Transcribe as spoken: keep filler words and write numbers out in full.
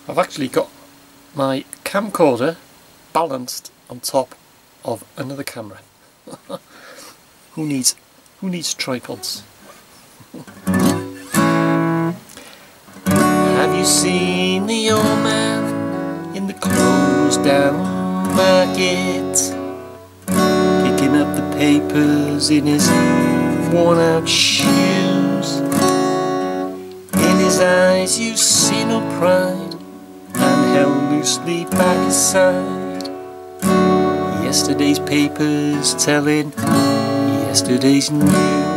I've actually got my camcorder balanced on top of another camera. Who needs who needs tripods? Have you seen the old man in the closed down market, picking up the papers in his worn out shoes? In his eyes you see no pride, and held loosely by his side. Yesterday's papers telling yesterday's news.